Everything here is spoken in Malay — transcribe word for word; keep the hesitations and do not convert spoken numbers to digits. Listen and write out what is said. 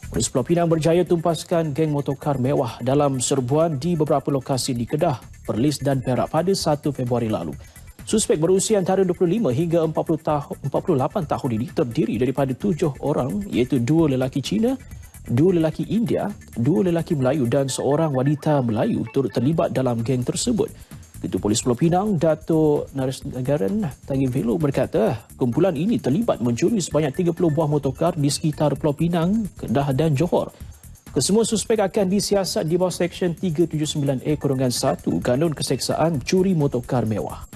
Polis Pulau Pinang berjaya tumpaskan geng motorkar mewah dalam serbuan di beberapa lokasi di Kedah, Perlis dan Perak pada satu Februari lalu. Suspek berusia antara dua puluh lima hingga empat puluh tahun, empat puluh lapan tahun ini terdiri daripada tujuh orang iaitu dua lelaki Cina, dua lelaki India, dua lelaki Melayu dan seorang wanita Melayu turut terlibat dalam geng tersebut. Ketua Polis Pulau Pinang, Dato' Narisnagaran Tangim Velo berkata, kumpulan ini terlibat mencuri sebanyak tiga puluh buah motorkar di sekitar Pulau Pinang, Kedah dan Johor. Kesemua suspek akan disiasat di bawah Seksyen tiga tujuh sembilan A satu Kanun Keseksaan Curi Motorkar Mewah.